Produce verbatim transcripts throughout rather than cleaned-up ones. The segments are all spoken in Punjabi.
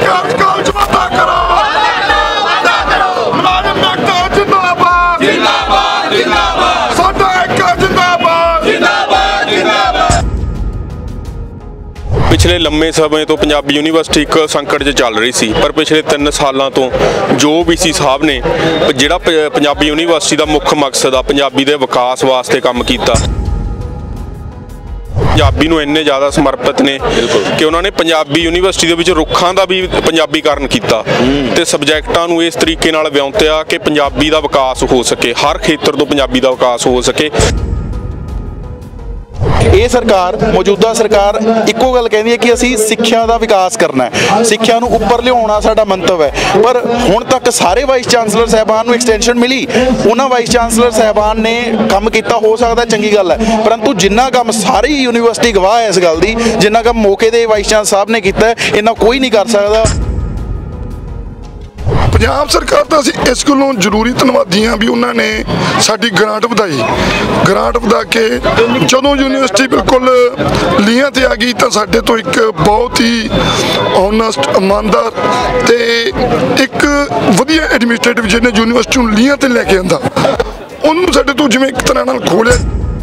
पिछले लंबे समय तो पंजाबी यूनीवर्सिटी एक संकट च चल रही सी, पर पिछले तीन सालों तो जो वीसी साहब ने जिहड़ा पंजाबी यूनीवर्सिटी का मुख्य मकसद आ पंजाबी के विकास वास्ते काम किया, पंजाबी नूं इन्ने ज़्यादा समर्पित ने कि उन्होंने पंजाबी यूनीवर्सिटी दे विच रुखां दा भी पंजाबीकरण किया ते सबजैक्टां नूं इस तरीके नाल विआउंतिया कि पंजाबी दा विकास हो सके, हर खेतर तो पंजाबी दा विकास हो सके। ये सरकार मौजूदा सरकार इक्को गल कहती है कि असी सिक्ख्या का विकास करना है, सिक्ख्या नूं उपर लियाउणा साडा मंतव है, पर हुण तक सारे वाइस चांसलर साहबान नूं एक्सटेंशन मिली, उन्हां वाइस चांसलर साहबान ने काम किया, हो सकता चंगी गल है, परंतु जिन्ना काम सारी यूनीवर्सिटी गवाह है इस गल दी, जिन्ना काम मौके दे वाइस चांसलर साहब ने किया इन्ना कोई नहीं कर सकता। पंजाब सरकार का असीं इस गल्लों जरूरी धन्नवादी हाँ भी उन्होंने साडी ग्रांट वधाई, ग्रांट वधा के जदों यूनीवर्सिटी बिल्कुल लीहां ते आ गई तो साडे तो एक बहुत ही ऑनेस्ट ईमानदार ते एक वधिया एडमिनिस्ट्रेटिव जिहने यूनीवर्सिटी नूं लीहां ते लैके आंदा उन्होंने साडे तो जिवें एक तरह नाल खोलिया।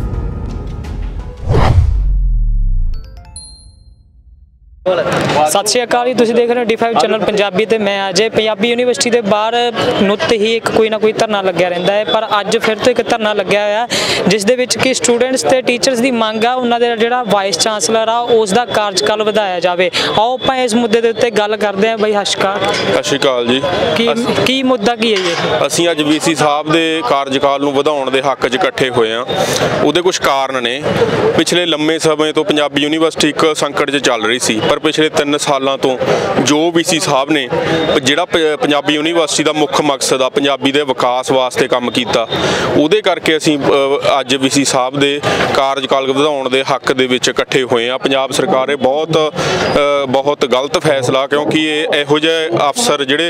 सत श्री अकाल जी, तुसीं देख रहे हो डी फाइव चैनल पंजाबी ते मैं अजय। पंजाबी यूनीवर्सिटी के बाहर नित ही एक कोई ना कोई धरना लग्या रहिंदा है, पर अज फिर तो एक धरना लग्या होया जिस दे विच कि स्टूडेंट्स ते टीचर्स की मंग आ उन्हां दे जिहड़ा वाइस चांसलर आ उस दा कार्यकाल वधाया जावे। आओ आपां इस मुद्दे दे उत्ते गल करदे हां। बई हशकार सत श्री अकाल जी, की की मुद्दा की है ये? असीं अज वीसी साहब दे कार्यकाल नूं वधाउण दे हक च इकट्ठे होए हां। उहदे कुछ कारण ने। पिछले लंबे समय तो पंजाबी यूनीवर्सिटी एक संकट च चल रही सी, पर पिछले तीन सालों तो जो वीसी साहब ने जिहड़ा पंजाबी यूनीवर्सिटी का मुख्य मकसद आ पंजाबी के विकास वास्ते काम किया, उहदे करके असीं अज वीसी साहब दे कार्यकाल वधाउण दे हक दे विच इकट्ठे होए आ। पंजाब सरकार ये बहुत बहुत गलत फैसला, क्योंकि ये इहो जिहे अफसर जिहड़े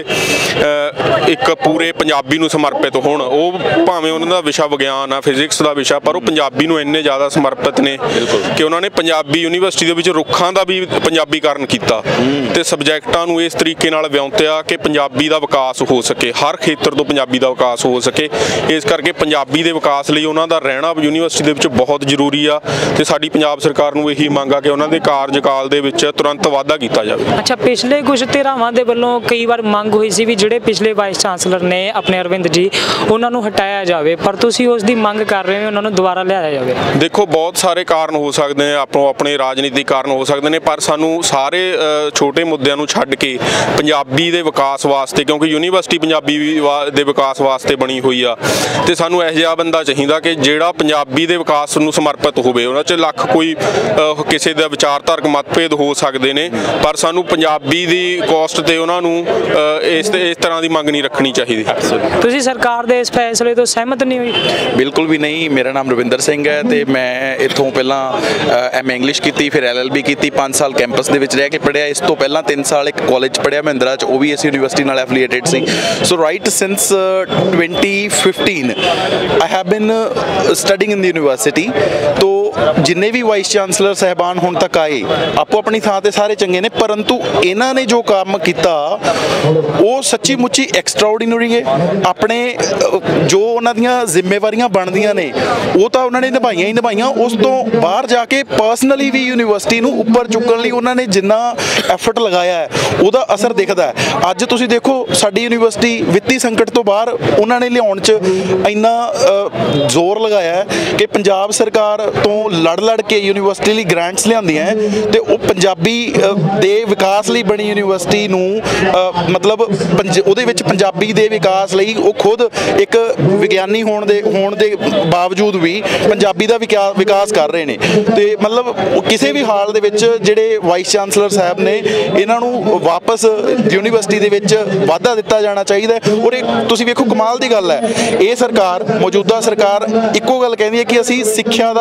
एक पूरे पंजाबी नूं समर्पित होण, ओह भावें उन्हां दा विशा विग्यान आ फिजिक्स का विशा, पर वो पंजाबी नूं इन्ने ज़्यादा समर्पित ने कि उन्होंने पंजाबी यूनीवर्सिटी दे विच रुखां दा भी पंजाबीकरण किया ते सबजैक्टां नूं इस तरीके नाल विआउंतिया कि पंजाबी का विकास हो सके, हर खेतर तो पंजाबी का विकास हो सके। इस करके पंजाबी के विकास लई उन्हां दा रहना यूनीवर्सिटी दे विच बहुत जरूरी आ ते साडी पंजाब सरकार नूं यही मंग आ कि उन्हां दे कार्यकाल दे विच तुरंत वाधा किया जाए। अच्छा, पिछले कुछ धिरावां दे वल्लों कई बार मंग हुई सी भी जिहड़े पिछले वाइस चांसलर ने अपने अरविंद जी उन्हां नूं हटाया जाए, पर तुसीं उस दी मंग कर रहे हो उन्हां नूं दुबारा लिआया जाए। देखो, बहुत सारे कारण हो सकते हैं, आपो अपने राजनीतिक कारण हो सकते हैं, पर सानूं सारे छोटे मुद्दों नूं छड्ड के पंजाबी दे विकास वास्ते, क्योंकि यूनीवर्सिटी पंजाबी दे विकास वास्ते बनी हुई आ, ते सानूं इहो जिहा बंदा चाहिदा कि जिहड़ा पंजाबी दे विकास नूं समर्पित होवे। उन्हां च लख कोई किसी दा विचारधारक मतभेद हो सकते हैं, पर सानूं पंजाबी दी कॉस्ट ते उन्हां नूं इस इस तरह की मंग नहीं रखनी चाहिए। तुसीं सरकार दे इस फैसले तो सहमत नहीं हुई? बिल्कुल भी नहीं। मेरा नाम रविंदर सिंह है ते मैं इत्थों पहला एम ए इंग्लिश की, फिर एल एल बी की, पाँच साल कैंपस दे विच रह के पढ़िया। इस तो पहला तीन साल एक कॉलेज पढ़िया महिंद्रा च, वो भी इस यूनीवर्सिटी नाल एफिलिएटेड सी। So right since twenty fifteen I have been studying in the university. तो जिन्ने भी वाइस चांसलर साहबान हुण तक आए आपो अपनी थां ते सारे चंगे ने, परंतु इन्हां ने जो काम किया वो सच्ची मुच्ची एक्सट्राऑर्डिनरी है। अपने जो उन्हां दियां जिम्मेवारियां बनदियां ने वो तो उन्होंने निभाइयां ही निभाइयां, उस तो बाहर जाके पर्सनली भी यूनीवर्सिटी नूं उपर चुकण लई उन्होंने जिन्ना एफर्ट लगाया है उसदा असर दिखदा है। अज तुसीं देखो साडी यूनीवर्सिटी वित्ती संकट तो बाहर उन्होंने लियाउण च इन्ना जोर लगाया है कि पंजाब सरकार तो लड़ लड़ के यूनीवर्सिटी लई ग्रांट्स लिआंदियां है ते वो पंजाबी दे विकास लई बनी यूनीवर्सिटी नूं मतलब ਉਹਦੇ ਵਿੱਚ ਪੰਜਾਬੀ ਦੇ ਵਿਕਾਸ ਲਈ ਉਹ ਖੁਦ ਇੱਕ ਵਿਗਿਆਨੀ ਹੋਣ ਦੇ ਹੋਣ ਦੇ ਬਾਵਜੂਦ ਵੀ ਪੰਜਾਬੀ ਦਾ ਵਿਕਾਸ ਕਰ ਰਹੇ ਨੇ ਤੇ ਮਤਲਬ ਕਿਸੇ ਵੀ ਹਾਲ ਦੇ ਵਿੱਚ ਜਿਹੜੇ ਵਾਈਸ ਚਾਂਸਲਰ ਸਾਹਿਬ ਨੇ ਇਹਨਾਂ ਨੂੰ ਵਾਪਸ ਯੂਨੀਵਰਸਿਟੀ ਦੇ ਵਿੱਚ ਵਾਧਾ ਦਿੱਤਾ ਜਾਣਾ ਚਾਹੀਦਾ। ਔਰ ਇਹ ਤੁਸੀਂ ਵੇਖੋ ਕਮਾਲ ਦੀ ਗੱਲ ਹੈ, ਇਹ ਸਰਕਾਰ ਮੌਜੂਦਾ ਸਰਕਾਰ ਇੱਕੋ ਗੱਲ ਕਹਿੰਦੀ ਹੈ ਕਿ ਅਸੀਂ ਸਿੱਖਿਆ ਦਾ ਵਿਕਾਸ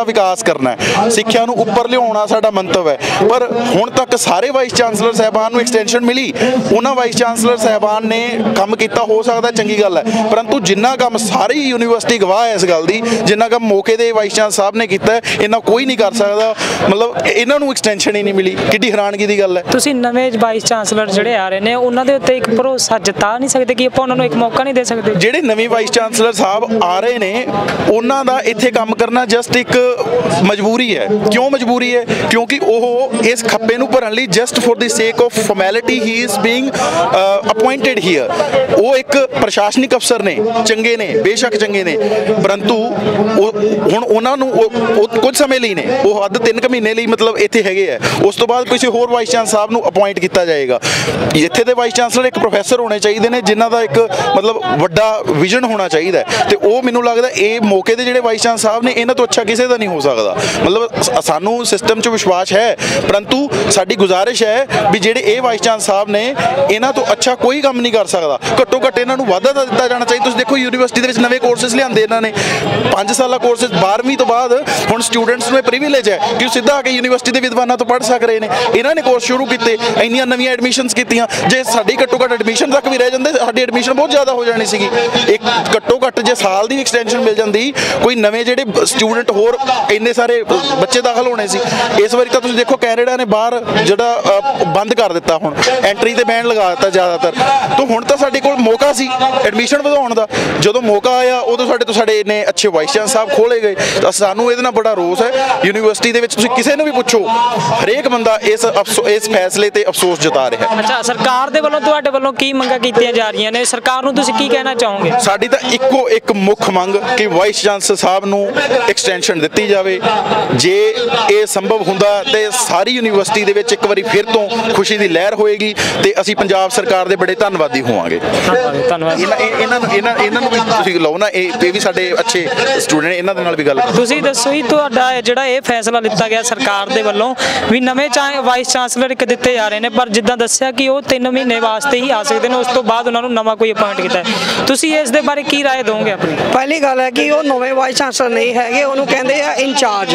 करना है, सिक्ख्या नूं उपर लियाउणा साडा मंतव है। पर हुण तक सारे वाइस चांसलर साहबान नूं एक्सटेंशन मिली, उन्हां वाइस चांसलर साहबान ने काम किया, हो सकता चंगी गल है, परंतु जिन्ना काम सारी यूनीवर्सिटी गवाह है इस गल दी, जिन्ना काम मौके दे वाइस चांसलर साहब ने किया इन्ना कोई नहीं कर सकता। मतलब इन्हां नूं एक्सटेंशन ही नहीं मिली, किड्डी हैरानगी दी गल है। ਤੁਸੀਂ ਨਵੇਂ ਵਾਈਸ ਚਾਂਸਲਰ ਜਿਹੜੇ ਆ ਰਹੇ ਨੇ ਉਹਨਾਂ ਦੇ ਉੱਤੇ ਇੱਕ ਭਰੋਸਾ ਜਤਾ ਨਹੀਂ ਸਕਦੇ ਕਿ ਆਪਾਂ ਉਹਨਾਂ ਨੂੰ ਇੱਕ ਮੌਕਾ ਨਹੀਂ ਦੇ ਸਕਦੇ? ਜਿਹੜੇ ਨਵੇਂ ਵਾਈਸ ਚਾਂਸਲਰ ਸਾਹਿਬ ਆ ਰਹੇ ਨੇ ਉਹਨਾਂ ਦਾ ਇੱਥੇ ਕੰਮ ਕਰਨਾ ਜਸਟ ਇੱਕ ਮਜਬੂਰੀ ਹੈ। ਕਿਉਂ ਮਜਬੂਰੀ ਹੈ? ਕਿਉਂਕਿ ਉਹ ਇਸ ਖੱਪੇ ਨੂੰ ਭਰਨ ਲਈ just for the sake of formality he is being appointed here. ਉਹ ਇੱਕ ਪ੍ਰਸ਼ਾਸਨਿਕ ਅਫਸਰ ਨੇ, ਚੰਗੇ ਨੇ, ਬੇਸ਼ੱਕ ਚੰਗੇ ਨੇ, ਪਰੰਤੂ ਉਹ ਹੁਣ ਉਹਨਾਂ ਨੂੰ ਕੁਝ ਸਮੇਂ ਲਈ ਨੇ, ਉਹ ਅੱਧ ਤਿੰਨ ਕੁ ਮਹੀਨੇ ਲਈ ਮਤਲਬ ਇੱਥੇ ਹੈਗੇ ਆ। ਉਸ ਤੋਂ ਬਾਅਦ ਕਿਸੇ ਹੋਰ ਵਾਈਸ ਚਾਂਸਲਰ ਸਾਹਿਬ ਨੂੰ ਅਪਾਇੰਟ ਕੀਤਾ ਜਾਏਗਾ। ਇੱਥੇ ਦੇ ਵਾਈਸ ਚਾਂਸਲਰ ਇੱਕ ਪ੍ਰੋਫੈਸਰ ਹੋਣੇ ਚਾਹੀਦੇ ਨੇ ਜਿਨ੍ਹਾਂ ਦਾ ਇੱਕ ਮਤਲਬ ਵੱਡਾ ਵਿਜ਼ਨ ਹੋਣਾ ਚਾਹੀਦਾ, ਤੇ ਉਹ ਮੈਨੂੰ ਲੱਗਦਾ ਇਹ ਮੌਕੇ ਦੇ ਜਿਹੜੇ ਵਾਈਸ ਚਾਂਸਲਰ ਸਾਹਿਬ ਨੇ ਇਹਨਾਂ ਤੋਂ ਅੱਛਾ ਕਿਸੇ ਦਾ ਨਹੀਂ ਹੋ ਸਕਦਾ। ਮਤਲਬ ਸਾਨੂੰ ਸਿਸਟਮ 'ਚ ਵਿਸ਼ਵਾਸ ਹੈ, ਪਰੰਤੂ ਸਾਡੀ ਗੁਜ਼ਾਰਿਸ਼ ਹੈ ਵੀ ਜਿਹੜੇ ਇਹ ਵਾਈਸ ਚਾਂਸਲਰ ਸਾਹਿਬ ਨੇ ਇਹਨਾਂ ਤੋਂ ਅੱਛਾ ਕੋਈ ਕੰਮ ਨਹੀਂ ਕਰ ਸਕਦਾ। ਘੱਟੋ ਘੱਟ ਇਹਨਾਂ ਨੂੰ ਵਾਧਾ ਤਾਂ ਦਿੱਤਾ ਜਾਣਾ ਚਾਹੀਦਾ। ਤੁਸੀਂ ਦੇਖੋ ਯੂਨੀਵਰਸਿਟੀ ਦੇ ਵਿੱਚ ਨਵੇਂ ਕੋਰਸਿਸ ਲਿਆਂਦੇ ਇਹਨਾਂ ਨੇ, ਪੰਜ ਸਾਲਾ ਕੋਰਸਿਸ ਬਾਰ੍ਹਵੀਂ ਤੋਂ ਬਾਅਦ ਹੁਣ ਸਟੂਡੈਂਟਸ ਨੂੰ ਇਹ ਪ੍ਰਿਵਿਲੇਜ ਹੈ ਕਿ ਉਹ ਸਿੱਧਾ ਆ ਕੇ ਯੂਨੀਵਰਸਿਟੀ ਦੇ ਵਿਦਵਾਨਾਂ ਤੋਂ ਪੜ੍ਹ ਸਕ ਰਹੇ ਨੇ। ਇਹਨਾਂ ਨੇ ਕੋਰਸ ਸ਼ੁਰੂ ਕੀਤੇ, ਇੰਨੀਆਂ ਨਵੀਆਂ ਐਡਮਿਸ਼ਨਸ ਕੀਤੀਆਂ। ਜੇ ਸਾਡੀ ਘੱਟੋ ਘੱਟ ਐਡਮਿਸ਼ਨ ਤੱਕ ਵੀ ਰਹਿ ਜਾਂਦੇ, ਸਾਡੀ ਐਡਮਿਸ਼ਨ ਬਹੁਤ ਜ਼ਿਆਦਾ ਹੋ ਜਾਣੀ ਸੀਗੀ। ਇੱਕ ਘੱਟੋ ਘੱਟ ਜੇ ਸਾਲ ਦੀ ਐਕਸਟੈਂਸ਼ਨ ਮਿਲ ਜਾਂਦੀ, ਕੋਈ ਨਵੇਂ ਜਿਹੜੇ ਸਟੂਡੈਂਟ ਹੋਰ ਇੰਨੇ ਸਾਰੇ ਬੱਚੇ ਦਾਖਲ ਹੋਣੇ ਸੀ। ਇਸ ਵਾਰੀ ਤਾਂ ਤੁਸੀਂ ਦੇਖੋ ਕੈਨੇਡਾ ਨੇ ਬਾਹਰ ਜਿਹੜਾ ਬੰਦ ਕਰ ਦਿੱਤਾ, ਹੁਣ ਐਂਟਰੀ ਤੇ ਬੈਨ ਲਗਾ ਦਿੱਤਾ ਜ਼ਿਆਦਾਤਰ। ਤਾਂ ਹੁਣ ਤਾਂ ਸਾਡੇ ਕੋਲ ਮੌਕਾ ਸੀ ਐਡਮਿਸ਼ਨ ਵਧਾਉਣ ਦਾ। ਜਦੋਂ ਮੌਕਾ ਆਇਆ ਉਦੋਂ ਸਾਡੇ ਤੋਂ ਸਾਡੇ ਇੰਨੇ ਅੱਛੇ ਵਾਈਸ ਚਾਂਸਲਰ ਸਾਹਿਬ ਖੋਲੇ ਗਏ। ਤਾਂ ਸਾਨੂੰ ਇਹਦੇ ਨਾਲ ਬੜਾ ਰੋਸ ਹੈ। ਯੂਨੀਵਰਸਿਟੀ ਦੇ ਵਿੱਚ ਤੁਸੀਂ ਕਿਸੇ ਨੂੰ ਵੀ ਪੁੱਛੋ, ਹਰੇਕ ਬੰਦਾ ਇਸ ਇਸ ਫੈਸਲੇ ਤੇ ਅਫਸੋਸ ਜਤਾ ਰਿਹਾ ਹੈ। ਅੱਛਾ, ਸਰਕਾਰ ਦੇ ਵੱਲੋਂ ਤੁਹਾਡੇ ਵੱਲੋਂ ਕੀ ਮੰਗਾਂ ਕੀਤੀਆਂ ਜਾ ਰਹੀਆਂ ਨੇ? ਸਰਕਾਰ ਨੂੰ ਤੁਸੀਂ ਕੀ ਕਹਿਣਾ ਚਾਹੋਗੇ? ਸਾਡੀ ਤਾਂ ਇੱਕੋ ਇੱਕ ਮੁੱਖ ਮੰਗ ਕਿ ਵਾਈਸ ਚਾਂਸਲਰ ਸਾਹਿਬ ਨੂੰ ਐਕਸਟੈਂਸ਼ਨ ਦਿੱਤੀ ਜਾਵੇ। ਜੇ ਇਹ ਸੰਭਵ ਹੁੰਦਾ ਤੇ ਸਾਰੀ ਯੂਨੀਵਰਸਿਟੀ ਦੇ ਵਿੱਚ ਇੱਕ ਵਾਰੀ ਫਿਰ ਤੋਂ ਖੁਸ਼ੀ ਦੀ ਲਹਿਰ ਹੋਏਗੀ ਤੇ ਅਸੀਂ ਪੰਜਾਬ ਸਰਕਾਰ ਦੇ ਬੜੇ ਧੰਨਵਾਦੀ ਹੋਵਾਂਗੇ। ਧੰਨਵਾਦ। ਇਹਨਾਂ ਇਹਨਾਂ ਨੂੰ ਇਹਨਾਂ ਇਹਨਾਂ ਨੂੰ ਵੀ ਤੁਸੀਂ ਲਓ ਨਾ, ਇਹ ਇਹ ਵੀ ਸਾਡੇ ਅੱਛੇ ਸਟੂਡੈਂਟ, ਇਹਨਾਂ ਦੇ ਨਾਲ ਵੀ ਗੱਲ ਕਰੋ। ਤੁਸੀਂ ਦੱਸੋ ਜੀ, ਤੁਹਾਡਾ ਜਿਹੜਾ ਇਹ ਫੈਸਲਾ ਲਿੱਤਾ ਗਿਆ ਸਰਕਾਰ ਦੇ ਵੱਲੋਂ ਵੀ ਨਵੇਂ ਵਾਈਸ ਚਾਂਸਲਰ ਇੱਕ ਦਿੱਤੇ ਜਾ ਰਹੇ ਨੇ, ਪਰ ਜਿੱਦਾਂ ਦੱਸਿਆ ਕਿ ਉਹ ਤਿੰਨ ਮਹੀਨੇ ਵਾਸਤੇ ਹੀ ਆ ਸਕਦੇ ਨੇ, ਉਸ ਤੋਂ ਬਾਅਦ ਉਹਨਾਂ ਨੂੰ ਨਵਾਂ ਕੋਈ ਅਪਾਇੰਟ ਕੀਤਾ ਹੈ। ਤੁਸੀਂ ਇਸ ਦੇ ਬਾਰੇ ਕੀ ਰਾਏ ਦੋਗੇ ਆਪਣੀ? ਪਹਿਲੀ ਗੱਲ ਹੈ ਕਿ ਉਹ ਨਵੇਂ ਵਾਈਸ ਚਾਂਸਲਰ ਨਹੀਂ ਹੈਗੇ, ਉਹਨੂੰ ਕਹਿੰਦੇ ਆ ਇੰਚਾਰਜ।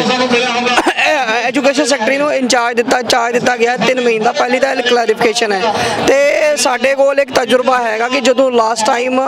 ਐਜੂਕੇਸ਼ਨ ਸੈਕਟਰੀ ਨੂੰ ਇੰਚਾਰਜ ਦਿੱਤਾ ਚਾਰਜ ਦਿੱਤਾ ਗਿਆ ਤਿੰਨ ਮਹੀਨੇ ਦਾ। ਪਹਿਲੀ ਤਾਂ ਕਲੈਰੀਫਿਕੇਸ਼ਨ ਹੈ। ਤੇ ਸਾਡੇ ਕੋਲ ਇੱਕ ਤਜਰਬਾ ਹੈਗਾ ਕਿ ਜਦੋਂ ਲਾਸਟ ਟਾਈਮ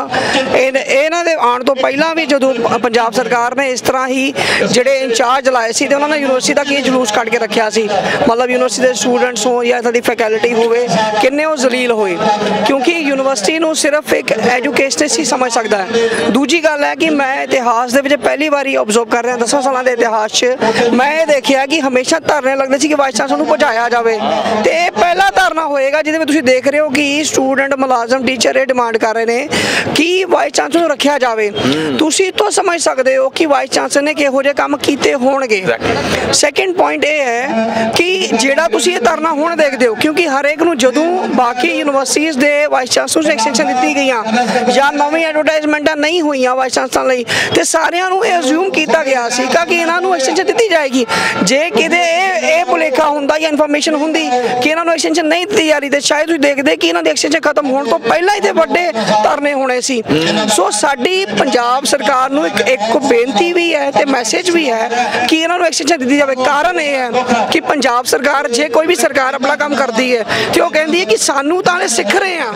ਇਹਨਾਂ ਦੇ ਆਉਣ ਤੋਂ ਪਹਿਲਾਂ ਵੀ ਜਦੋਂ ਪੰਜਾਬ ਸਰਕਾਰ ਨੇ ਇਸ ਤਰ੍ਹਾਂ ਹੀ ਜਿਹੜੇ ਇੰਚਾਰਜ ਲਾਏ ਸੀ ਤੇ ਉਹਨਾਂ ਨੇ ਯੂਨੀਵਰਸਿਟੀ ਦਾ ਕੀ ਜਲੂਸ ਕੱਢ ਕੇ ਰੱਖਿਆ ਸੀ। ਮਤਲਬ ਯੂਨੀਵਰਸਿਟੀ ਦੇ ਸਟੂਡੈਂਟਸ ਹੋਣ ਜਾਂ ਸਾਡੀ ਫੈਕਲਟੀ ਹੋਵੇ, ਕਿੰਨੇ ਉਹ ਜ਼ਲੀਲ ਹੋਏ, ਕਿਉਂਕਿ ਯੂਨੀਵਰਸਿਟੀ ਨੂੰ ਸਿਰਫ ਇੱਕ ਐਜੂਕੇਸ਼ਨਿਸਟ ਹੀ ਸਮਝ ਸਕਦਾ ਹੈ। ਦੂਜੀ ਗੱਲ ਹੈ ਕਿ ਮੈਂ ਇਤਿਹਾਸ ਦੇ ਵਿੱਚ ਪਹਿਲੀ ਵਾਰੀ ਆਬਜ਼ਰਵ ਕਰ ਰਿਹਾ ਦਸਾਂ ਸਾਲਾਂ ਦੇ ਇਤਿਹਾਸ 'ਚ ਮੈਂ ਇਹ ਦੇਖਿਆ ਕਿ ਹਮੇਸ਼ਾ ਧਰਨੇ ਲੱਗਦੇ ਸੀ ਕਿ ਵਾਈਸ ਚਾਂਸਲਰ ਨੂੰ ਭਜਾਇਆ ਜਾਵੇ, ਤੇ ਇਹ ਪਹਿਲਾ ਧਰਨਾ ਹੋਏਗਾ ਜਿਹਦੇ ਵਿੱਚ ਤੁਸੀਂ ਦੇਖ ਰਹੇ ਹੋ ਕਿ ਸਟੂਡੈਂਟ, ਮੁਲਾਜ਼ਮ, ਟੀਚਰ ਇਹ ਡਿਮਾਂਡ ਕਰ ਰਹੇ ਨੇ ਕਿ ਵਾਈਸ ਚਾਂਸਲਰ ਨੂੰ ਰੱਖਿਆ ਜਾਵੇ। ਤੁਸੀਂ ਤੋਂ ਸਮਝ ਸਕਦੇ ਹੋ ਕਿ ਵਾਈਸ ਚਾਂਸਲਰ ਨੇ ਕਿਹੋ ਜਿਹੇ ਕੰਮ ਕੀਤੇ ਹੋਣਗੇ। ਸੈਕਿੰਡ ਪੁਆਇੰਟ ਇਹ ਹੈ ਕਿ ਜਿਹੜਾ ਤੁਸੀਂ ਇਹ ਧਰਨਾ ਹੁਣ ਦੇਖਦੇ ਹੋ, ਕਿਉਂਕਿ ਹਰੇਕ ਨੂੰ ਜਦੋਂ ਬਾਕੀ ਯੂਨੀਵਰਸਿਟੀਜ਼ ਦੇ ਵਾਈਸ ਚਾਂਸਲਰ ਨੂੰ ਐਕਸਟੈਂਸ਼ਨ ਦਿੱਤੀ ਗਈਆਂ ਜਾਂ ਨਵੀਂ ਐਡਵਰਟਾਈਜ਼ਮੈਂਟਾਂ ਨਹੀਂ ਹੋਈਆਂ ਵਾਈਸ ਚਾਂਸਲਰ ਲਈ, ਤੇ ਸਾਰਿਆਂ ਨੂੰ ਇਹ ਅਸਿਊਮ ਕੀਤਾ ਗਿਆ ਸੀ ਕਿ ਇਹਨਾਂ ਨੂੰ ਐਕਸਟੈਂਸ਼ਨ ਦਿੱਤੀ ਜਾਏਗੀ। ਜੇ ਕਿਤੇ ਇਹ ਇਹ ਭੁਲੇਖਾ ਹੁੰਦਾ ਜਾਂ ਇਨਫੋਰਮੇਸ਼ਨ ਹੁੰਦੀ ਕਿ ਇਹਨਾਂ ਨੂੰ ਐਕਸਟੈਂਸ਼ਨ ਨਹੀਂ ਦਿੱਤੀ ਜਾ ਰਹੀ, ਤੇ ਸ਼ਾਇਦ ਤੁਸੀਂ ਦੇਖਦੇ ਕਿ ਇਹਨਾਂ ਦੀ ਐਕਸਟੈਂਸ਼ਨ ਖਤਮ ਹੋਣ ਤੋਂ ਪਹਿਲਾਂ ਹੀ ਤੇ ਵੱਡੇ ਧਰਨੇ ਹੋਣੇ ਸੀ। ਸੋ ਸਾਡੀ ਪੰਜਾਬ ਸਰਕਾਰ ਨੂੰ ਇੱਕ ਇੱਕ ਬੇਨਤੀ ਵੀ ਹੈ ਤੇ ਮੈਸੇਜ ਵੀ ਹੈ ਕਿ ਇਹਨਾਂ ਨੂੰ ਐਕਸਟੈਂਸ਼ਨ ਦਿੱਤੀ ਜਾਵੇ। ਕਾਰਨ ਇਹ ਹੈ ਕਿ ਪੰਜਾਬ ਸਰਕਾਰ, ਜੇ ਕੋਈ ਵੀ ਸਰਕਾਰ ਆਪਣਾ ਕੰਮ ਕਰਦੀ ਹੈ ਤੇ ਉਹ ਕਹਿੰਦੀ ਹੈ ਕਿ ਸਾਨੂੰ ਤਾਂ ਸਿੱਖ ਰਹੇ ਆ।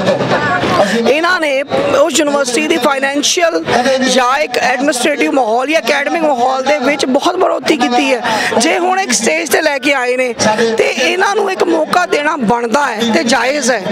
ਇਹਨਾਂ ਨੇ ਉਸ ਯੂਨੀਵਰਸਿਟੀ ਦੀ ਫਾਈਨੈਂਸ਼ੀਅਲ ਜਾਂ ਇੱਕ ਐਡਮਿਨਿਸਟ੍ਰੇਟਿਵ ਮਾਹੌਲ ਜਾਂ ਅਕੈਡਮਿਕ ਮਾਹੌਲ ਦੇ ਵਿੱਚ ਬਹੁਤ ਬੜੋਤਰੀ ਕੀਤੀ ਹੈ। ਜੇ ਹੁਣ ਇੱਕ ਸਟੇਜ ਤੇ ਲੈ ਕੇ ਆਏ ਨੇ ਤੇ ਇਹਨਾਂ ਨੂੰ ਇੱਕ ਮੌਕਾ ਦੇਣਾ ਬਣਦਾ ਹੈ ਤੇ ਜਾਇਜ਼ ਹੈ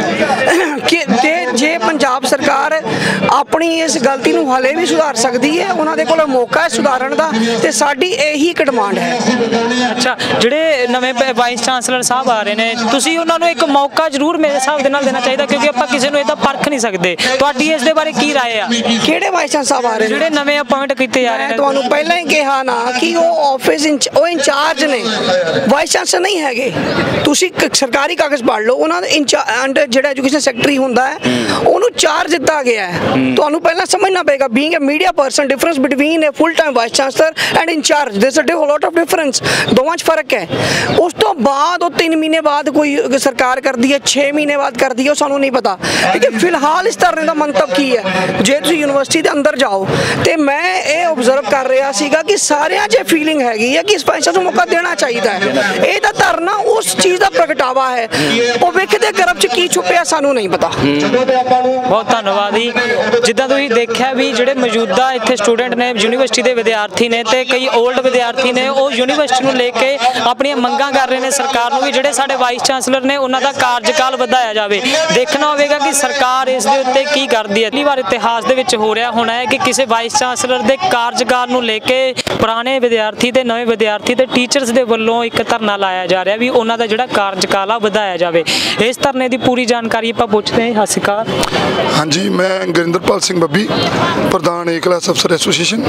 ਕਿ ਤੇ ਜੇ ਪੰਜਾਬ ਸਰਕਾਰ ਆਪਣੀ ਇਸ ਗਲਤੀ ਨੂੰ ਹਾਲੇ ਵੀ ਸੁਧਾਰ ਸਕਦੀ ਹੈ, ਉਹਨਾਂ ਦੇ ਕੋਲ ਮੌਕਾ ਹੈ ਸੁਧਾਰਨ ਦਾ, ਤੇ ਸਾਡੀ ਇਹੀ ਇੱਕ ਡਿਮਾਂਡ ਹੈ। ਅੱਛਾ, ਜਿਹੜੇ ਨਵੇਂ ਵਾਈਸ ਚਾਂਸਲਰ ਸਾਹਿਬ ਆ ਰਹੇ ਨੇ, ਤੁਸੀਂ ਉਹਨਾਂ ਨੂੰ ਇੱਕ ਮੌਕਾ ਜ਼ਰੂਰ ਮੇਰੇ ਹਿਸਾਬ ਦੇ ਨਾਲ ਦੇਣਾ ਚਾਹੀਦਾ, ਕਿਉਂਕਿ ਆਪਾਂ ਕਿਸੇ ਨੂੰ ਇਹਦਾ ਪਰਖ ਨਹੀਂ ਸਕਦੇ। ਤੁਹਾਡੀ ਇਸ ਦੇ ਬਾਰੇ ਕੀ ਰਾਏ ਆ? ਕਿਹੜੇ ਵਾਈਸ ਚਾਂਸਲਰ ਸਾਹਿਬ ਆ ਰਹੇ ਨੇ ਜਿਹੜੇ ਨਵੇਂ ਅਪਾਇੰਟ ਕੀਤੇ ਜਾ ਰਹੇ ਨੇ? ਤੁਹਾਨੂੰ ਪਹਿਲਾਂ ਹੀ ਕਿਹਾ ਨਾ ਕਿ ਉਹ ਆਫਿਸ ਇੰਚ ਉਹ ਇੰਚਾਰਜ ਨੇ, ਵਾਈਸ ਚਾਂਸਲਰ ਨਹੀਂ ਹੈਗੇ। ਤੁਸੀਂ ਸਰਕਾਰੀ ਕਾਗਜ਼ ਪੜ੍ਹ ਲਓ, ਉਹਨਾਂ ਦੇ ਅੰਡਰ ਜਿਹੜਾ ਐਜੂਕੇਸ਼ਨ ਸੈਕਟਰੀ ਹੁੰਦਾ ਹੈ ਉਹਨੂੰ ਇੰਚਾਰਜ ਦਿੱਤਾ ਗਿਆ ਹੈ। ਤੁਹਾਨੂੰ ਪਹਿਲਾਂ ਸਮਝਣਾ ਪਏਗਾ being a media person difference between a full time vice chancellor and incharge there is a lot of difference ਦੋਵਾਂ 'ਚ ਫਰਕ ਹੈ। ਉਸ ਤੋਂ ਬਾਅਦ ਉਹ ਤਿੰਨ ਮਹੀਨੇ ਬਾਅਦ ਕੋਈ ਸਰਕਾਰ ਕਰਦੀ ਹੈ ਛੇ ਮਹੀਨੇ ਬਾਅਦ ਕਰਦੀ ਹੈ ਉਹ ਸਾਨੂੰ ਨਹੀਂ ਪਤਾ ਲੇਕਿਨ ਫਿਲਹਾਲ ਇਸ ਧਰਨੇ ਦਾ ਮੰਤਵ ਕੀ ਹੈ। ਜੇ ਤੁਸੀਂ ਯੂਨੀਵਰਸਿਟੀ ਦੇ ਅੰਦਰ ਜਾਓ ਤੇ ਮੈਂ ਇਹ ਆਬਜ਼ਰਵ ਕਰ ਰਿਹਾ ਸੀਗਾ ਕਿ ਸਾਰਿਆਂ 'ਚ ਫੀਲਿੰਗ ਹੈਗੀ ਹੈ ਕਿ ਇਸ ਪੈਸੇ ਨੂੰ ਮੌਕਾ ਦੇਣਾ ਚਾਹੀਦਾ ਹੈ। ਇਹ ਤਾਂ ਧਰਨਾ ਉਸ ਚੀਜ਼ ਦਾ ਪ੍ਰਗਟਾਵਾ ਹੈ। ਉਹ ਵੇਖਦੇ ਗਰਭ 'ਚ ਕੀ ਛੁਪਿਆ ਸਾਨੂੰ ਨਹੀਂ ਪਤਾ। ਬਹੁਤ ਧੰਨਵਾਦ ਜੀ। ਜਿੱਦਾਂ ਤੁਸੀਂ ਦੇਖਿਆ ਵੀ ਜਿਹੜੇ ਮੌਜੂਦਾ ਇੱਥੇ ਸਟੂਡੈਂਟ ਨੇ ਯੂਨੀਵਰਸਿਟੀ ਦੇ ਵਿਦਿਆਰਥੀ ਨੇ ਤੇ ਕਈ 올ਡ ਵਿਦਿਆਰਥੀ ਨੇ ਉਹ ਯੂਨੀਵਰਸਿਟੀ ਨੂੰ ਲੈ ਕੇ ਆਪਣੀਆਂ ਮੰਗਾਂ ਕਰ ਰਹੇ ਨੇ ਸਰਕਾਰ ਨੂੰ ਵੀ ਜਿਹੜੇ ਸਾਡੇ ਵਾਈਸ ਚਾਂਸਲਰ ਨੇ ਉਹਨਾਂ ਦਾ ਕਾਰਜਕਾਲ ਵਧਾਇਆ ਜਾਵੇ। ਦੇਖਣਾ ਹੋਵੇਗਾ ਕਿ ਸਰਕਾਰ ਇਸ ਦੇ ਉੱਤੇ ਕੀ ਕਰਦੀ ਹੈ। ਪਹਿਲੀ ਵਾਰ ਇਤਿਹਾਸ ਦੇ ਵਿੱਚ ਹੋ ਰਿਹਾ ਹੋਣਾ ਹੈ ਕਿ ਕਿਸੇ ਵਾਈਸ ਚਾਂਸਲਰ ਦੇ ਕਾਰਜਕਾਲ ਨੂੰ ਲੈ ਕੇ ਪੁਰਾਣੇ ਵਿਦਿਆਰਥੀ ਤੇ ਨਵੇਂ ਵਿਦਿਆਰਥੀ ਤੇ ਟੀਚਰਸ ਦੇ ਵੱਲੋਂ ਇੱਕ ਧਰਨਾ ਲਾਇਆ ਜਾ ਰਿਹਾ ਵੀ ਉਹਨਾਂ ਦਾ ਜਿਹੜਾ ਕਾਰਜਕਾਲ ਆ ਵਧਾਇਆ ਜਾਵੇ। ਇਸ ਧਰਨੇ ਦੀ ਪੂਰੀ ਜਾਣਕਾਰੀ ਆਪਾਂ ਪੁੱਛਦੇ ਹਾਂ। ਸਤਿ ਸ਼੍ਰੀ ਅਕਾਲ। ਹਾਂਜੀ, ਮੈਂ ਗੁਰਿੰਦਰਪਾਲ ਸਿੰਘ ਬੱਬੀ, ਪ੍ਰਧਾਨ ਏ ਕਲਾਸ ਅਫਸਰ ਐਸੋਸੀਏਸ਼ਨ।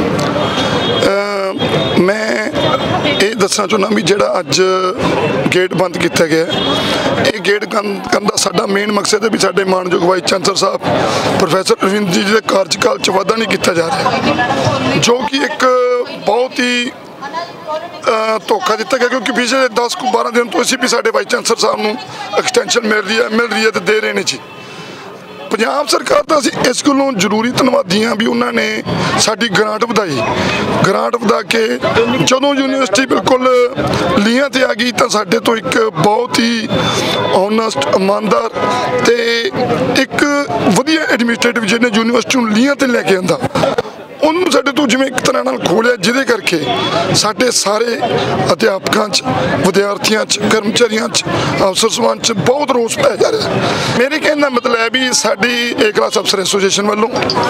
ਮੈਂ ਇਹ ਦੱਸਣਾ ਚਾਹੁੰਦਾ ਵੀ ਜਿਹੜਾ ਅੱਜ ਗੇਟ ਬੰਦ ਕੀਤਾ ਗਿਆ ਇਹ ਗੇਟ ਬੰਦ ਕਰਨ ਦਾ ਸਾਡਾ ਮੇਨ ਮਕਸਦ ਹੈ ਵੀ ਸਾਡੇ ਮਾਣਯੋਗ ਵਾਈਸ ਚਾਂਸਲਰ ਸਾਹਿਬ ਪ੍ਰੋਫੈਸਰ ਅਰਵਿੰਦ ਜੀ ਦੇ ਕਾਰਜਕਾਲ 'ਚ ਵਾਧਾ ਨਹੀਂ ਕੀਤਾ ਜਾ ਰਿਹਾ, ਜੋ ਕਿ ਇੱਕ ਬਹੁਤ ਹੀ ਧੋਖਾ ਦਿੱਤਾ ਗਿਆ ਕਿਉਂਕਿ ਪਿਛਲੇ ਦਸ ਕੁ ਬਾਰਾਂ ਦਿਨ ਤੋਂ ਅਸੀਂ ਵੀ ਸਾਡੇ ਵਾਈਸ ਚਾਂਸਲਰ ਸਾਹਿਬ ਨੂੰ ਐਕਸਟੈਂਸ਼ਨ ਮਿਲ ਰਹੀ ਹੈ ਮਿਲ ਰਹੀ ਹੈ ਤੇ ਦੇ ਰਹੇ ਨੇ ਜੀ। ਪੰਜਾਬ ਸਰਕਾਰ ਦਾ ਅਸੀਂ ਇਸ ਗੱਲੋਂ ਜ਼ਰੂਰੀ ਧੰਨਵਾਦੀ ਹਾਂ ਵੀ ਉਹਨਾਂ ਨੇ ਸਾਡੀ ਗ੍ਰਾਂਟ ਵਧਾਈ। ਗ੍ਰਾਂਟ ਵਧਾ ਕੇ ਜਦੋਂ ਯੂਨੀਵਰਸਿਟੀ ਬਿਲਕੁਲ ਲੀਹਾਂ 'ਤੇ ਆ ਗਈ ਤਾਂ ਸਾਡੇ ਤੋਂ ਇੱਕ ਬਹੁਤ ਹੀ ਓਨੈਸਟ, ਇਮਾਨਦਾਰ ਤੇ ਇੱਕ ਵਧੀਆ ਐਡਮਿਨਿਸਟ੍ਰੇਟਿਵ ਜਿਹਨੇ ਯੂਨੀਵਰਸਿਟੀ ਨੂੰ ਲੀਹਾਂ 'ਤੇ ਲੈ ਕੇ ਆਂਦਾ ਉਹਨੂੰ ਸਾਡੇ ਤੋਂ ਜਿਵੇਂ ਇੱਕ ਤਰ੍ਹਾਂ ਨਾਲ ਖੋਲਿਆ, ਜਿਹਦੇ ਕਰਕੇ ਸਾਡੇ ਸਾਰੇ ਅਧਿਆਪਕਾਂ 'ਚ, ਵਿਦਿਆਰਥੀਆਂ 'ਚ, ਕਰਮਚਾਰੀਆਂ 'ਚ, ਅਫਸਰ ਸਮਾਨ 'ਚ ਬਹੁਤ ਰੋਸ ਪਾਇਆ ਜਾ ਰਿਹਾ। ਮੇਰੇ ਕਹਿਣ ਦਾ ਮਤਲਬ ਹੈ ਵੀ ਸਾਡੀ ਏ ਕਲਾਸ ਅਫਸਰ ਐਸੋਸੀਏਸ਼ਨ ਵੱਲੋਂ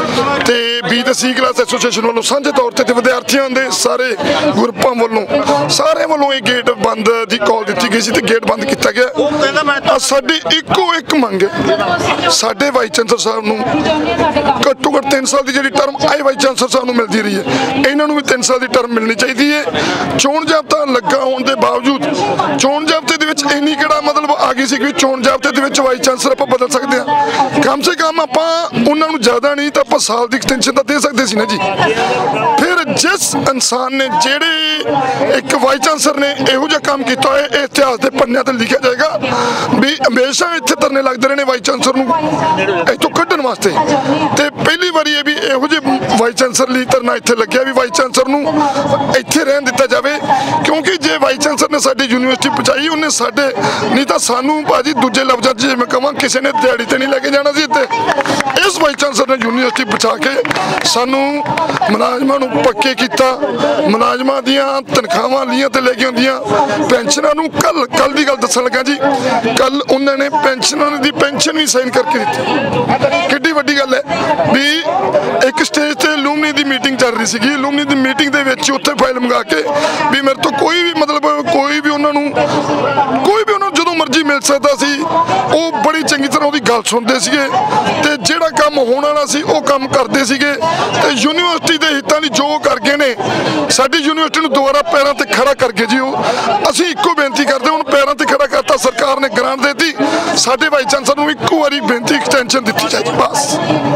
ਤੇ ਬੀ ਤੇ ਸੀ ਕਲਾਸ ਐਸੋਸੀਏਸ਼ਨ ਵੱਲੋਂ ਸਾਂਝੇ ਤੌਰ 'ਤੇ ਤੇ ਵਿਦਿਆਰਥੀਆਂ ਦੇ ਸਾਰੇ ਗਰੁੱਪਾਂ ਵੱਲੋਂ ਸਾਰੇ ਵੱਲੋਂ ਇਹ ਗੇਟ ਬੰਦ ਦੀ ਕਾਲ ਦਿੱਤੀ ਗਈ ਸੀ ਤੇ ਗੇਟ ਬੰਦ ਕੀਤਾ ਗਿਆ। ਸਾਡੀ ਇੱਕੋ ਇੱਕ ਮੰਗ ਹੈ, ਸਾਡੇ ਵਾਈਸ ਚਾਂਸਲਰ ਸਾਹਿਬ ਨੂੰ ਘੱਟੋ ਘੱਟ ਤਿੰਨ ਸਾਲ ਦੀ ਜਿਹੜੀ ਟਰਮ ਆਏ ਵਾਈਸ ਚਾਂਸਲਰ ਸਾਹਿਬ ਨੂੰ ਮਿਲਦੀ ਰਹੀ ਹੈ, ਇਹਨਾਂ ਨੂੰ ਵੀ ਤਿੰਨ ਸਾਲ ਦੀ ਟਰਮ ਮਿਲਣੀ ਚਾਹੀਦੀ ਹੈ। ਚੋਣ ਜ਼ਾਬਤਾ ਲੱਗਾ ਹੋਣ ਦੇ ਬਾਵਜੂਦ ਚੋਣ ਜ਼ਾਬਤੇ ਦੇ ਵਿੱਚ ਇੰਨੀ ਕਿਹੜਾ ਮਤਲਬ ਆ ਗਈ ਸੀ ਕਿ ਚੋਣ ਜ਼ਾਬਤੇ ਦੇ ਵਿੱਚ ਵਾਈਸ ਚਾਂਸਲਰ ਆਪਾਂ ਬਦਲ ਸਕਦੇ ਹਾਂ। ਕਮ ਸੇ ਕਮ ਆਪਾਂ ਉਹਨਾਂ ਨੂੰ ਜ਼ਿਆਦਾ ਨਹੀਂ ਤਾਂ ਆਪਾਂ ਸਾਲ ਦੀ ਐਕਸਟੈਂਸ਼ਨ ਤਾਂ ਦੇ ਸਕਦੇ ਸੀ ਨਾ ਜੀ। ਫਿਰ ਜਿਸ ਇਨਸਾਨ ਨੇ ਜਿਹੜੇ ਇੱਕ ਵਾਈਸ ਚਾਂਸਲਰ ਨੇ ਇਹੋ ਜਿਹਾ ਕੰਮ ਕੀਤਾ ਹੋਇਆ ਇਹ ਇਤਿਹਾਸ ਦੇ ਪੰਨਿਆਂ ਤੇ ਲਿਖਿਆ ਜਾਏਗਾ ਵੀ ਹਮੇਸ਼ਾ ਇੱਥੇ ਧਰਨੇ ਲੱਗਦੇ ਰਹੇ ਨੇ ਵਾਈਸ ਚਾਂਸਲਰ ਨੂੰ ਇੱਥੋਂ ਕੱਢਣ ਵਾਸਤੇ। ਤੇ ਪਹਿਲੀ ਵਾਰੀ ਇਹ ਵੀ ਇਹੋ ਜਿਹੇ ਵਾਈਸ ਚਾਂਸਲਰ ਲਈ ਧਰਨਾ ਇੱਥੇ ਲੱਗਿਆ ਵੀ ਵਾਈਸ ਚਾਂਸਲਰ ਨੂੰ ਇੱਥੇ ਰਹਿਣ ਦਿੱਤਾ ਜਾਵੇ ਕਿਉਂਕਿ ਜੇ ਵਾਈਸ ਚਾਂਸਲਰ ਨੇ ਸਾਡੀ ਯੂਨੀਵਰਸਿਟੀ ਪਹੁੰਚਾਈ ਉਹਨੇ ਸਾਡੇ ਨਹੀਂ ਤਾਂ ਸਾਨੂੰ ਭਾਜੀ ਦੂਜੇ ਲਫ਼ਜ਼ਾਂ 'ਚ ਜਿਵੇਂ ਕਹਾਂ ਕਿਸੇ ਨੇ ਦਿਹਾੜੀ ਤੇ ਨਹੀਂ ਲੈ ਕੇ ਜਾਣਾ ਸੀ ਇੱਥੇ। ਇਸ ਵਾਈਸ ਚਾਂਸਲਰ ਨੇ ਯੂਨੀਵਰਸਿਟੀ ਪਹੁੰਚਾ ਕੇ ਸਾਨੂੰ ਮੁਲਾਜ਼ਮਾਂ ਨੂੰ ਪੱਕੇ ਕੀਤਾ, ਮੁਲਾਜ਼ਮਾਂ ਦੀਆਂ ਤਨਖਾਹਾਂ ਲੀਹਾਂ ਤੇ ਲੈ ਕੇ ਆਉਂਦੀਆਂ, ਪੈਨਸ਼ਨਾਂ ਨੂੰ ਕੱਲ ਕੱਲ ਦੀ ਗੱਲ ਦੱਸਣ ਲੱਗਾ ਜੀ, ਕੱਲ ਉਹਨਾਂ ਨੇ ਪੈਨਸ਼ਨਾਂ ਦੀ ਪੈਨਸ਼ਨ ਵੀ ਸਾਈਨ ਕਰਕੇ ਦਿੱਤੀ। ਕਿੱਡੀ ਵੱਡੀ ਗੱਲ ਹੈ ਵੀ ਇੱਕ ਸਟੇਜ ਤੇ ਲੂਮਨੀ ਦੀ ਮੀਟਿੰਗ ਚੱਲ ਰਹੀ ਸੀਗੀ, ਲੂਮਨੀ ਦੀ ਮੀਟਿੰਗ ਦੇ ਵਿੱਚ ਉੱਥੇ ਫਾਈਲ ਮੰਗਾ ਕੇ ਵੀ ਮੇਰੇ ਤੋਂ ਕੋਈ ਵੀ ਮਤਲਬ ਕੋਈ ਵੀ ਉਹਨਾਂ ਨੂੰ ਕੋਈ ਵੀ ਉਹਨਾਂ ਨੂੰ ਜਦੋਂ ਮਰਜ਼ੀ ਮਿਲ ਸਕਦਾ ਸੀ, ਉਹ ਬੜੀ ਚੰਗੀ ਤਰ੍ਹਾਂ ਉਹਦੀ ਗੱਲ ਸੁਣਦੇ ਸੀਗੇ ਤੇ ਜਿਹੜਾ ਕੰਮ ਹੋਣ ਵਾਲਾ ਸੀ ਉਹ ਕੰਮ ਕਰਦੇ ਸੀਗੇ ਤੇ ਯੂਨੀਵਰਸਿਟੀ ਦੇ ਹਿੱਤਾਂ ਲਈ ਜੋ ਕਰ ਗਏ ਨੇ ਸਾਡੀ ਯੂਨੀਵਰਸਿਟੀ ਨੂੰ ਦੁਬਾਰਾ ਪੈਰਾਂ ਤੇ ਖੜਾ ਕਰ ਗਏ ਜੀ। ਉਹ ਅਸੀਂ ਇੱਕੋ ਬੇਨਤੀ ਕਰਦੇ ਹੁਣ ਪੈਰਾਂ ਤੇ ਖੜਾ ਕਰਤਾ, ਸਰਕਾਰ ਨੇ ਗ੍ਰਾਂਟ ਦੇਤੀ, ਸਾਡੇ ਵਾਈਸ ਚਾਂਸਲਰ ਨੂੰ ਇੱਕੋ ਵਾਰੀ ਬੇਨਤੀ ਐਕਸਟੈਂਸ਼ਨ ਦਿੱਤੀ ਜਾਏ ਬਸ।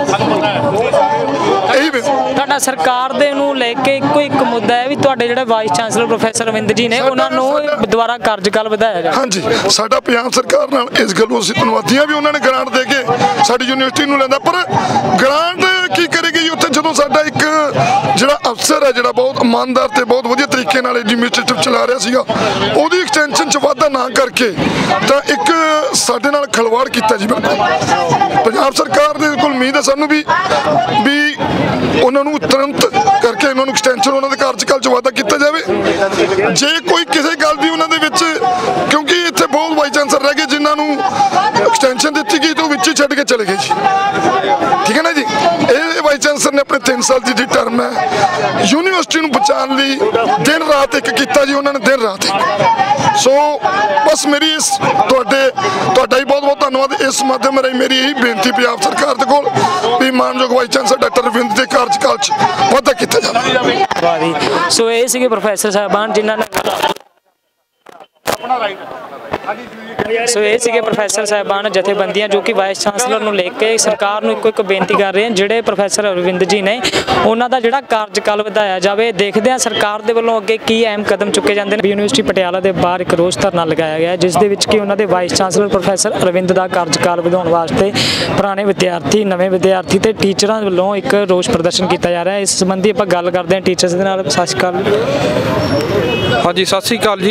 ਇਹੀ ਤੁਹਾਡਾ ਸਰਕਾਰ ਦੇ ਨੂੰ ਲੈ ਕੇ ਇੱਕੋ ਇੱਕ ਮੁੱਦਾ ਹੈ ਵੀ ਤੁਹਾਡੇ ਜਿਹੜੇ ਵਾਈਸ ਚਾਂਸਲਰ ਪ੍ਰੋਫੈਸਰ ਅਰਵਿੰਦ ਜੀ ਨੇ ਉਹਨਾਂ ਨੂੰ ਦੁਬਾਰਾ ਕਾਰਜਕਾਲ ਵਧਾਇਆ ਜਾਵੇ। ਹਾਂਜੀ, ਸਾਡਾ ਪੰਜਾਬ ਸਰਕਾਰ ਨਾਲ ਇਸ ਗੱਲੋਂ ਅਸੀਂ ਧੰਨਵਾਦੀ ਹਾਂ ਵੀ ਉਹਨਾਂ ਨੇ ਗ੍ਰਾਂਟ ਦੇ ਕੇ ਸਾਡੀ ਯੂਨੀਵਰਸਿਟੀ ਨੂੰ ਲੈਂਦਾ, ਪਰ ਗ੍ਰਾਂਟ ਕੀ ਕਰੇਗੀ ਉੱਥੇ ਜਦੋਂ ਸਾਡਾ ਇੱਕ ਜਿਹੜਾ ਅਫਸਰ ਹੈ ਜਿਹੜਾ ਬਹੁਤ ਇਮਾਨਦਾਰ ਤੇ ਬਹੁਤ ਵਧੀਆ ਤਰੀਕੇ ਨਾਲ ਐਡਮਿਨਿਸਟ੍ਰੇਟਿਵ ਚਲਾ ਰਿਹਾ ਸੀਗਾ ਉਹਦੀ ਐਕਸਟੈਂਸ਼ਨ 'ਚ ਵਾਧਾ ਨਾ ਕਰਕੇ ਤਾਂ ਇੱਕ ਸਾਡੇ ਨਾਲ ਖਲਵਾੜ ਕੀਤਾ ਜੀ। ਪੰਜਾਬ ਸਰਕਾਰ ਦੇ ਕੋਲ ਉਮੀਦ ਹੈ ਸਾਨੂੰ ਵੀ ਵੀ ਉਹਨਾਂ ਨੂੰ ਤੁਰੰਤ ਕਰਕੇ ਉਹਨਾਂ ਨੂੰ ਐਕਸਟੈਂਸ਼ਨ ਉਹਨਾਂ ਦੇ ਕਾਰਜਕਾਲ 'ਚ ਵਾਧਾ ਕੀਤਾ ਜਾਵੇ। ਜੇ ਕੋਈ ਕਿਸੇ ਗੱਲ ਦੀ ਉਹਨਾਂ ਦੇ ਵਿੱਚ ਕਿਉਂਕਿ ਇੱਥੇ ਬਹੁਤ ਵਾਈਸ ਚਾਂਸਲਰ ਰਹਿ ਗਏ ਜਿਨ੍ਹਾਂ ਨੂੰ ਐਕਸਟੈਂਸ਼ਨ ਦਿੱਤੀ ਗਈ ਤਾਂ ਉਹ ਵਿੱਚ ਹੀ ਛੱਡ ਕੇ ਚਲੇ ਗਏ ਜੀ, ਠੀਕ ਹੈ ਨਾ ਜੀ। ਇਹ ਵਾਈਸ ਚਾਂਸਲਰ ਨੇ ਆਪਣੇ ਤਿੰਨ ਸਾਲ ਦੀ ਜਿਹੜੀ ਟਰਮ ਹੈ ਯੂਨੀਵਰਸਿਟੀ ਨੂੰ ਬਚਾਉਣ ਲਈ ਦਿਨ ਰਾਤ ਇੱਕ ਕੀਤਾ ਜੀ, ਉਹਨਾਂ ਨੇ ਦਿਨ ਰਾਤ ਇੱਕ। ਸੋ ਬਸ ਮੇਰੀ ਇਸ ਤੁਹਾਡੇ ਤੁਹਾਡਾ ਹੀ ਬਹੁਤ ਬਹੁਤ ਧੰਨਵਾਦ। ਇਸ ਮਾਧਿਅਮ ਰਾਹੀਂ ਮੇਰੀ ਇਹੀ ਬੇਨਤੀ ਪੰਜਾਬ ਸਰਕਾਰ ਦੇ ਕੋਲ ਵੀ ਮਾਨਯੋਗ ਵਾਈਸ ਚਾਂਸਲਰ ਡਾਕਟਰ ਅਰਵਿੰਦ ਦੇ ਕਾਰਜਕਾਲ 'ਚ ਵਾਧਾ ਕੀਤਾ ਜਾਵੇ। ਵਾਹ ਜੀ, ਸੋ ਇਹ ਸੀਗੇ ਪ੍ਰੋਫੈਸਰ ਸਾਹਿਬਾਨ ਜਿਨ੍ਹਾਂ ਨੇ ਸੋ ਇਹ ਸੀਗੇ ਪ੍ਰੋਫੈਸਰ ਸਾਹਿਬਾਨ ਜਥੇਬੰਦੀਆਂ ਜੋ ਕਿ ਵਾਈਸ ਚਾਂਸਲਰ ਨੂੰ ਲੈ ਕੇ ਸਰਕਾਰ ਨੂੰ ਇੱਕੋ ਇੱਕ ਬੇਨਤੀ ਕਰ ਰਹੇ ਹਨ। ਜਿਹੜੇ ਪ੍ਰੋਫੈਸਰ ਅਰਵਿੰਦ ਜੀ ਨੇ ਉਹਨਾਂ ਦਾ ਜਿਹੜਾ ਕਾਰਜਕਾਲ ਵਧਾਇਆ ਜਾਵੇ। ਦੇਖਦੇ ਹਾਂ ਸਰਕਾਰ ਦੇ ਵੱਲੋਂ ਅੱਗੇ ਕੀ ਅਹਿਮ ਕਦਮ ਚੁੱਕੇ ਜਾਂਦੇ ਨੇ। ਯੂਨੀਵਰਸਿਟੀ ਪਟਿਆਲਾ ਦੇ ਬਾਹਰ ਇੱਕ ਰੋਸ ਧਰਨਾ ਲਗਾਇਆ ਗਿਆ ਜਿਸ ਦੇ ਵਿੱਚ ਕਿ ਉਹਨਾਂ ਦੇ ਵਾਈਸ ਚਾਂਸਲਰ ਪ੍ਰੋਫੈਸਰ ਅਰਵਿੰਦ ਦਾ ਕਾਰਜਕਾਲ ਵਧਾਉਣ ਵਾਸਤੇ ਪੁਰਾਣੇ ਵਿਦਿਆਰਥੀ, ਨਵੇਂ ਵਿਦਿਆਰਥੀ ਤੇ ਟੀਚਰਾਂ ਵੱਲੋਂ ਇੱਕ ਰੋਸ ਪ੍ਰਦਰਸ਼ਨ ਕੀਤਾ ਜਾ ਰਿਹਾ। ਇਸ ਸੰਬੰਧੀ ਆਪਾਂ ਗੱਲ ਕਰਦੇ ਹਾਂ ਟੀਚਰਸ ਦੇ ਨਾਲ। ਸਤਿ ਸ਼੍ਰੀ ਅਕਾਲ। ਹਾਂਜੀ, ਸਤਿ ਸ਼੍ਰੀ ਅਕਾਲ ਜੀ।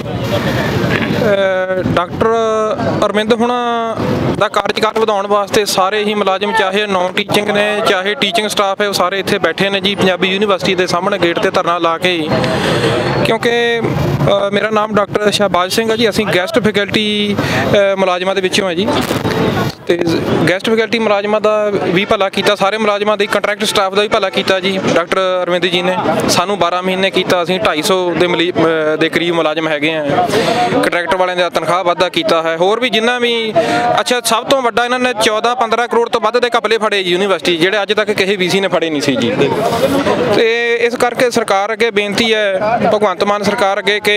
ਡਾਕਟਰ ਅਰਵਿੰਦ ਹੁਣਾਂ ਦਾ ਕਾਰਜਕਾਲ ਵਧਾਉਣ ਵਾਸਤੇ ਸਾਰੇ ਹੀ ਮੁਲਾਜ਼ਮ, ਚਾਹੇ ਨੌਨ ਟੀਚਿੰਗ ਨੇ ਚਾਹੇ ਟੀਚਿੰਗ ਸਟਾਫ ਹੈ, ਉਹ ਸਾਰੇ ਇੱਥੇ ਬੈਠੇ ਨੇ ਜੀ ਪੰਜਾਬੀ ਯੂਨੀਵਰਸਿਟੀ ਦੇ ਸਾਹਮਣੇ ਗੇਟ ਤੇ ਧਰਨਾ ਲਾ ਕੇ। ਕਿਉਂਕਿ ਮੇਰਾ ਨਾਮ ਡਾਕਟਰ ਸ਼ਹਿਬਾਜ਼ ਸਿੰਘ ਹੈ ਜੀ। ਅਸੀਂ ਗੈਸਟ ਫੈਕਲਟੀ ਮੁਲਾਜ਼ਮਾਂ ਦੇ ਵਿੱਚੋਂ ਹੈ ਜੀ ਤੇ ਗੈਸਟ ਫੈਕਲਟੀ ਮੁਲਾਜ਼ਮਾਂ ਦਾ ਵੀ ਭਲਾ ਕੀਤਾ, ਸਾਰੇ ਮੁਲਾਜ਼ਮਾਂ ਦੀ, ਕੰਟਰੈਕਟ ਸਟਾਫ ਦਾ ਵੀ ਭਲਾ ਕੀਤਾ ਜੀ ਡਾਕਟਰ ਅਰਵਿੰਦ ਜੀ ਨੇ। ਸਾਨੂੰ ਬਾਰਾਂ ਮਹੀਨੇ ਕੀਤਾ, ਅਸੀਂ ਢਾਈ ਸੌ ਦੇ ਮਲੀ ਦੇ ਕਰੀਬ ਮੁਲਾਜ਼ਮ ਹੈਗੇ ਆ। ਕੰਟਰੈਕਟਰ ਵਾਲਿਆਂ ਦਾ ਤਨਖਾਹ ਵਾਧਾ ਕੀਤਾ ਹੈ, ਹੋਰ ਵੀ ਜਿੰਨਾ ਵੀ। ਅੱਛਾ, ਸਭ ਤੋਂ ਵੱਡਾ ਇਹਨਾਂ ਨੇ ਚੌਦਾਂ ਪੰਦਰਾਂ ਕਰੋੜ ਤੋਂ ਵੱਧ ਦੇ ਘਪਲੇ ਫੜੇ ਯੂਨੀਵਰਸਿਟੀ, ਜਿਹੜੇ ਅੱਜ ਤੱਕ ਕਿਸੇ ਵੀਸੀ ਨੇ ਫੜੇ ਨਹੀਂ ਸੀ ਜੀ। ਤੇ ਇਸ ਕਰਕੇ ਸਰਕਾਰ ਅੱਗੇ ਬੇਨਤੀ ਹੈ, ਭਗਵੰਤ ਮਾਨ ਸਰਕਾਰ ਅੱਗੇ, ਕਿ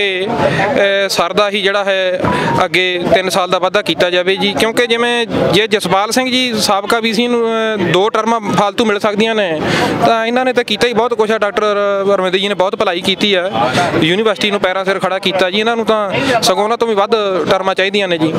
ਸਰ ਦਾ ਹੀ ਜਿਹੜਾ ਹੈ ਅੱਗੇ ਤਿੰਨ ਸਾਲ ਦਾ ਵਾਧਾ ਕੀਤਾ ਜਾਵੇ ਜੀ। ਕਿਉਂਕਿ ਜਿਵੇਂ ਜੇ ਜਸਪਾਲ ਸਿੰਘ ਜੀ ਸਾਬਕਾ ਵੀਸੀ ਨੂੰ ਦੋ ਟਰਮਾਂ ਫਾਲਤੂ ਮਿਲ ਸਕਦੀਆਂ ਨੇ, ਤਾਂ ਇਹਨਾਂ ਨੇ ਤਾਂ ਕੀਤਾ ਹੀ ਬਹੁਤ ਕੁਛ ਹੈ। ਡਾਕਟਰ ਅਰਵਿੰਦ ਜੀ ਨੇ ਬਹੁਤ ਭਲਾਈ ਕੀਤੀ ਹੈ, ਯੂਨੀਵਰਸਿਟੀ ਨੂੰ ਪੈਰਾਂ ਸਿਰ ਖੜਾ ਕੀਤਾ ਜੀ। ਇਹਨਾਂ ਨੂੰ ਤਾਂ ਸਗੋਂ ਉਹਨਾਂ ਤੋਂ ਵੀ ਵੱਧ ਟਰਮਾਂ ਚਾਹੀਦੀਆਂ ਨੇ ਜੀ।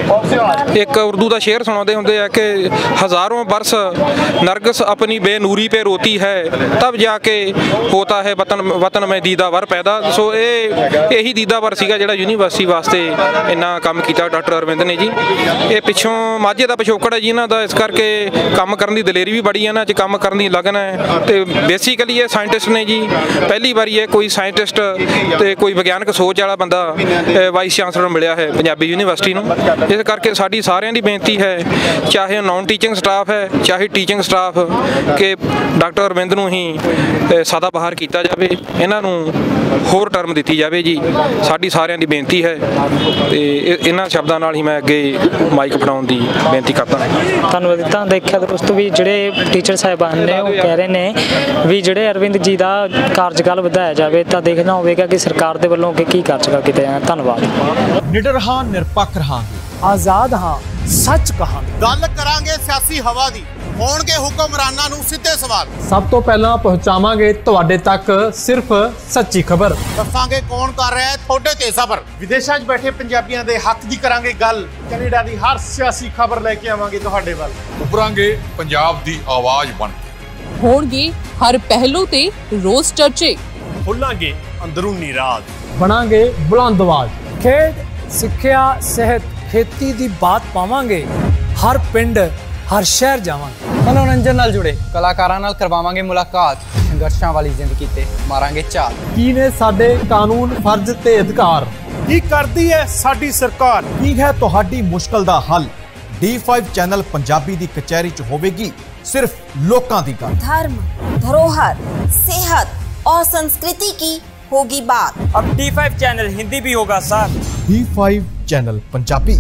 ਇੱਕ ਉਰਦੂ ਦਾ ਸ਼ੇਰ ਸੁਣਾਉਂਦੇ ਹੁੰਦੇ ਆ ਕਿ ਹਜ਼ਾरों बरस नरगिस अपनी बेनूरी पे रोती है तब जाके होता है वतन वतन में दीदावर पैदा। सो ਇਹ ਇਹੀ ਦੀਦਾਵਰ ਸੀਗਾ ਜਿਹੜਾ ਯੂਨੀਵਰਸਿਟੀ ਵਾਸਤੇ ਇੰਨਾ ਕੰਮ ਕੀਤਾ ਡਾਕਟਰ ਅਰਵਿੰਦ ਨੇ ਜੀ। ਇਹ ਪਿੱਛੋਂ ਮਾਝੇ ਦਾ ਪਿਛੋਕੜ ਹੈ ਜੀ ਇਹਨਾਂ ਦਾ, ਇਸ ਕਰਕੇ ਕੰਮ ਕਰਨ ਦੀ ਦਲੇਰੀ ਵੀ ਬੜੀ ਹੈ ਇਹਨਾਂ 'ਚ, ਕੰਮ ਕਰਨ ਦੀ ਲਗਨ ਹੈ। ਤੇ ਬੇਸਿਕਲੀ ਇਹ ਸਾਇੰਟਿਸਟ ਨੇ ਜੀ, ਪਹਿਲੀ ਵਾਰੀ ਇਹ ਕੋਈ ਸਾਇੰਟਿਸਟ ਤੇ ਕੋਈ ਵਿਗਿਆਨਕ ਸੋਚ ਵਾਲਾ ਬੰਦਾ ਵਾਈਸ ਚਾਂਸਲਰ ਮਿਲਿਆ ਹੈ ਪੰਜਾਬੀ ਯੂਨੀਵਰਸਿਟੀ ਨੂੰ। ਇਸ ਕਰਕੇ ਸਾਡੀ ਸਾਰਿਆਂ ਦੀ ਬੇਨਤੀ ਹੈ, ਚਾਹੇ ਨੌਨ ਟੀਚਿੰਗ ਸਟਾਫ ਹੈ ਚਾਹੇ ਟੀਚਿੰਗ ਸਟਾਫ, ਕਿ ਡਾਕਟਰ ਅਰਵਿੰਦ ਨੂੰ ਹੀ ਸਦਾ ਬਾਹਰ ਕੀਤਾ ਜਾਵੇ, ਇਹਨਾਂ ਨੂੰ ਹੋਰ ਟਰਮ ਦਿੱਤੀ ਜਾਵੇ ਜੀ। ਸਾਡੀ ਸਾਰਿਆਂ ਦੀ ਬੇਨਤੀ ਹੈ ਤੇ ਇਹਨਾਂ ਸ਼ਬਦਾਂ ਨਾਲ ਹੀ ਮੈਂ ਅੱਗੇ ਮਾਈਕ ਫੜਾਉਣ ਦੀ ਬੇਨਤੀ ਕਰਦਾ। ਧੰਨਵਾਦ। ਤਾਂ ਦੇਖਿਆ ਦੋਸਤੋ ਵੀ ਜਿਹੜੇ ਟੀਚਰ ਸਾਹਿਬਾਨ ਨੇ ਉਹ ਕਹਿ ਰਹੇ ਨੇ ਵੀ ਜਿਹੜੇ ਅਰਵਿੰਦ ਜੀ ਦਾ ਕਾਰਜਕਾਲ ਵਧਾਇਆ ਜਾਵੇ। ਤਾਂ ਦੇਖਣਾ ਹੋਵੇਗਾ ਕਿ ਸਰਕਾਰ ਦੇ ਵੱਲੋਂ ਕੀ ਕਾਰਜਕਾਲ ਕੀਤਾ ਜਾਣਾ। ਧੰਨਵਾਦ। ਨਿਡਰ ਹਾਂ, ਨਿਰਪੱਖ ਰਹਾਂਗੇ, ਆਜ਼ਾਦ ਹਾਂ, ਸੱਚ ਕਹਾਂਗੇ। ਗੱਲ ਕਰਾਂਗੇ ਸਿਆਸੀ ਹਵਾ ਦੀ, ਹੋਣਗੇ ਹੁਕਮਰਾਨਾਂ ਨੂੰ ਸਿੱਧੇ ਸਵਾਲ। ਸਭ ਤੋਂ ਪਹਿਲਾਂ ਪਹੁੰਚਾਵਾਂਗੇ ਤੁਹਾਡੇ ਤੱਕ ਸਿਰਫ ਸੱਚੀ ਖਬਰ। ਦੱਸਾਂਗੇ ਕੌਣ ਕਰ ਰਿਹਾ ਹੈ ਤੁਹਾਡੇ ਤੇ ਸਬਰ। ਵਿਦੇਸ਼ਾਂ 'ਚ ਬੈਠੇ ਪੰਜਾਬੀਆਂ ਦੇ ਹੱਕ ਦੀ ਕਰਾਂਗੇ ਗੱਲ। ਕੈਨੇਡਾ ਦੀ ਹਰ ਸਿਆਸੀ ਖਬਰ ਲੈ ਕੇ ਆਵਾਂਗੇ ਤੁਹਾਡੇ ਵੱਲ। ਉੱਭਰਾਂਗੇ ਪੰਜਾਬ ਦੀ ਆਵਾਜ਼ ਬਣ ਕੇ। ਹੋਣਗੇ ਹਰ ਪਹਿਲੂ ਤੇ ਰੋਜ਼ ਚਰਚੇ। ਖੋਲਾਂਗੇ ਅੰਦਰੂਨੀ ਰਾਜ। ਬਣਾਂਗੇ ਬੁਲੰਦ ਆਵਾਜ਼। ਖੇਡ, ਸਿੱਖਿਆ, ਸਿਹਤ, ਖੇਤੀ ਦੀ ਬਾਤ ਪਾਵਾਂਗੇ। ਹਰ ਪਿੰਡ ਹਰ ਸ਼ਹਿਰ ਜਾਵਾਂਗੇ। ਮਨੋਰੰਜਨ ਨਾਲ ਜੁੜੇ ਕਲਾਕਾਰਾਂ ਨਾਲ ਕਰਵਾਵਾਂਗੇ ਮੁਲਾਕਾਤ। ਸੰਘਰਸ਼ਾਂ ਵਾਲੀ ਜ਼ਿੰਦਗੀ ਤੇ ਮਾਰਾਂਗੇ ਝਾਤ। ਕੀ ਨੇ ਸਾਡੇ ਕਾਨੂੰਨ, ਫਰਜ਼ ਤੇ ਅਧਿਕਾਰ? ਕੀ ਕਰਦੀ ਹੈ ਸਾਡੀ ਸਰਕਾਰ? ਕੀ ਹੈ ਤੁਹਾਡੀ ਮੁਸ਼ਕਲ ਦਾ ਹੱਲ? ਡੀ ਫਾਈਵ ਚੈਨਲ ਪੰਜਾਬੀ ਦੀ ਕਚਹਿਰੀ 'ਚ ਹੋਵੇਗੀ सिर्फ लोकां दी गल। धर्म, धरोहर, सेहत और संस्कृति की होगी बात। अब डी फाइव चैनल हिंदी भी होगा sir. D five channel Punjabi,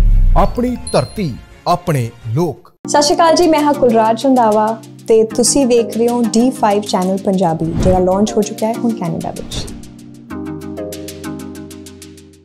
अपनी धरती अपने लोक। सत श्री अकाल जी, मैं हाँ कुलराज रंधावा ते तुसी देख रहे हो डी फाइव चैनल पंजाबी, जिहड़ा लॉन्च हो चुका है हुण कैनेडा विच।